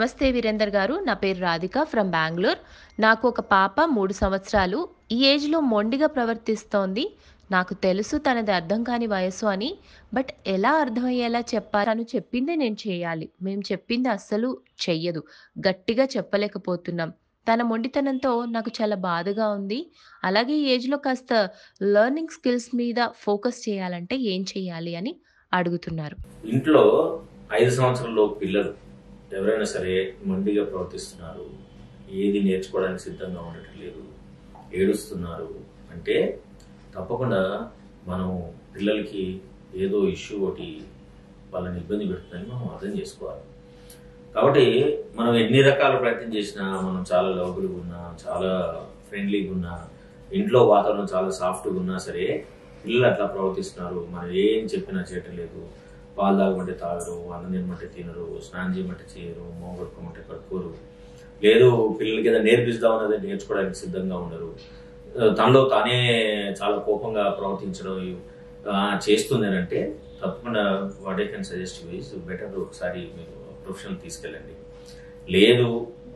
నమస్తే వీరేందర్ గారు, నా పేరు రాధిక ఫ్రమ్ బెంగళూరు. నాకు ఒక పాప 3 సంవత్సరాలు. ఈ ఏజ్‌లో మొండిగా ప్రవర్తిస్తోంది. నాకు తెలుసు తనది అర్థం కాని వయసు అని. బట్ ఎలా అర్థమయ్యేలా చెప్పాలి? తను చెప్పిందే నేను చేయాలి. మేము చెప్పింది అస్సలు చెయ్యదు. గట్టిగా చెప్పలేకపోతున్నాం. తన మొండితనంతో నాకు చాలా బాధగా ఉంది. అలాగే ఈ ఏజ్‌లో కాస్త లెర్నింగ్ స్కిల్స్ మీద ఫోకస్ చేయాలంటే ఏం చేయాలి అని అడుగుతున్నారు. ఇంట్లో 5 సంవత్సరాల పిల్లలు ఎవరైనా సరే మొండిగా ప్రవర్తిస్తున్నారు, ఏది నేర్చుకోవడానికి సిద్ధంగా ఉండటం లేదు, ఏడుస్తున్నారు అంటే తప్పకుండా మనం పిల్లలకి ఏదో ఇష్యూ ఒకటి వాళ్ళని ఇబ్బంది పెడుతుందని మనం అర్థం చేసుకోవాలి. కాబట్టి మనం ఎన్ని రకాల ప్రయత్నం చేసినా, మనం చాలా లవబుల్గా ఉన్నా, చాలా ఫ్రెండ్లీగా ఉన్నా, ఇంట్లో వాతావరణం చాలా సాఫ్ట్గా ఉన్నా సరే పిల్లలు అట్లా ప్రవర్తిస్తున్నారు, మనం ఏం చెప్పినా చేయటం లేదు. పాలు తాగమంటే తాగరు, అన్నం తినమంటే తినరు, స్నానం చేయమంటే చేయరు, మొహం కడుక్కోమంటే కడుక్కోరు, లేదు పిల్లలకి ఏదైనా నేర్పిస్తామన్నది నేర్చుకోవడానికి సిద్ధంగా ఉండరు, తనలో తానే చాలా కోపంగా ప్రవర్తించడం చేస్తుంది అని అంటే తప్పకుండా what I can suggest is better ఒకసారి మీరు ప్రొఫెషనల్ తీసుకెళ్ళండి. లేదు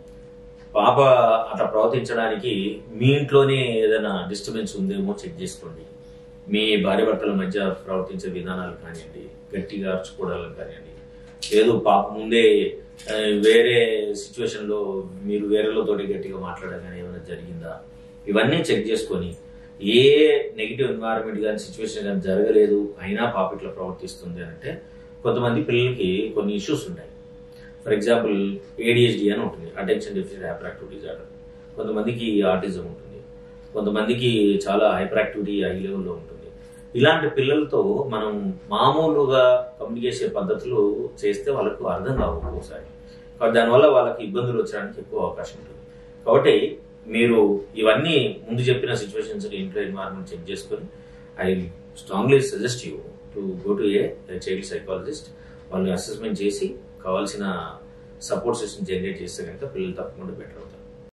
పాప అట్లా ప్రవర్తించడానికి మీ ఇంట్లోనే ఏదైనా డిస్టర్బెన్స్ ఉందేమో చెక్ చేసుకోండి. మీ భార్య భర్తల మధ్య ప్రవర్తించే విధానాలు కానివ్వండి, గట్టిగా అరుచుకోవడాలు కానివ్వండి, లేదు పాప ముందే వేరే సిచ్యువేషన్లో మీరు వేరేలతోటి గట్టిగా మాట్లాడడం కానీ ఏమైనా జరిగిందా, ఇవన్నీ చెక్ చేసుకొని ఏ నెగిటివ్ ఎన్వైరన్మెంట్ కానీ సిచ్యువేషన్ కానీ జరగలేదు అయినా పాప ఇట్లా ప్రవర్తిస్తుంది అంటే కొంతమంది పిల్లలకి కొన్ని ఇష్యూస్ ఉంటాయి. ఫర్ ఎగ్జాంపుల్ ADHD అని ఉంటుంది, attention deficit hyper activity disorder. కొంతమందికి ఆటిజం ఉంటుంది, కొంతమందికి చాలా హైపర్ యాక్టివిటీ హై లెవెల్లో ఉంటుంది. ఇలాంటి పిల్లలతో మనం మామూలుగా కమ్యూనికేషన్ పద్ధతులు చేస్తే వాళ్ళకు అర్థం కావు ఒక్కోసారి. కాబట్టి దానివల్ల వాళ్ళకి ఇబ్బందులు వచ్చడానికి ఎక్కువ అవకాశం ఉంటుంది. కాబట్టి మీరు ఇవన్నీ ముందు చెప్పిన సిచ్యువేషన్స్ ఇంట్లో ఎన్వైరన్మెంట్ చెక్ చేసుకొని I strongly suggest you to go to a child psychologist. వాళ్ళని అసెస్మెంట్ చేసి కావాల్సిన సపోర్ట్ సిస్టమ్ జనరేట్ చేస్తే కనుక పిల్లలు తప్పకుండా బెటర్.